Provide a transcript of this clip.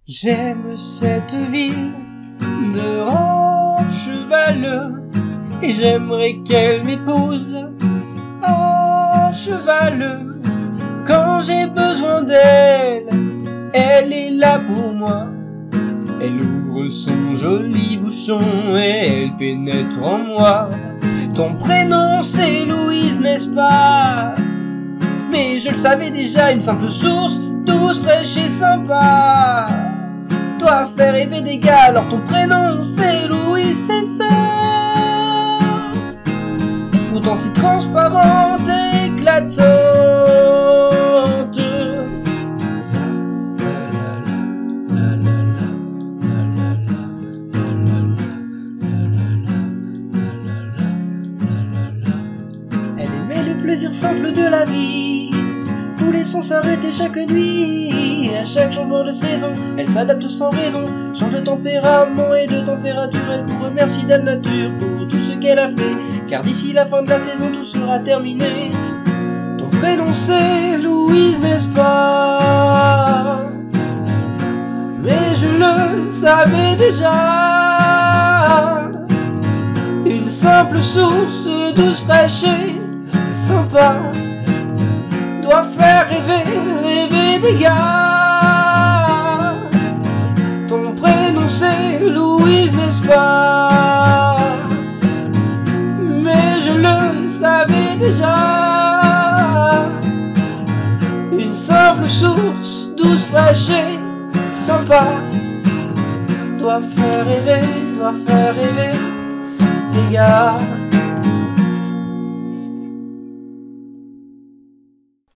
J'aime cette ville de Rocheval et j'aimerais qu'elle m'épouse à cheval. Quand j'ai besoin d'elle, elle est là pour moi. Elle ouvre son joli bouchon et elle pénètre en moi. Ton prénom c'est Louise, n'est-ce pas? Mais je le savais déjà, une simple source douce, fraîche et sympa doit faire rêver des gars. Alors ton prénom c'est Louise, c'est ça. Pourtant si transparente et éclatante, elle aimait le plaisir simple de la vie, couler sans s'arrêter chaque nuit. À chaque changement de saison, elle s'adapte sans raison, change de tempérament et de température. Elle vous remercie Dame Nature pour tout ce qu'elle a fait, car d'ici la fin de la saison, tout sera terminé. Ton prénom c'est Louise, n'est-ce pas? Mais je le savais déjà. Une simple source douce, fraîche et sympa doit faire rêver des gars. Ton prénom c'est Louise, n'est-ce pas? Mais je le savais déjà. Une simple source douce, fraîche et sympa doit faire rêver des gars.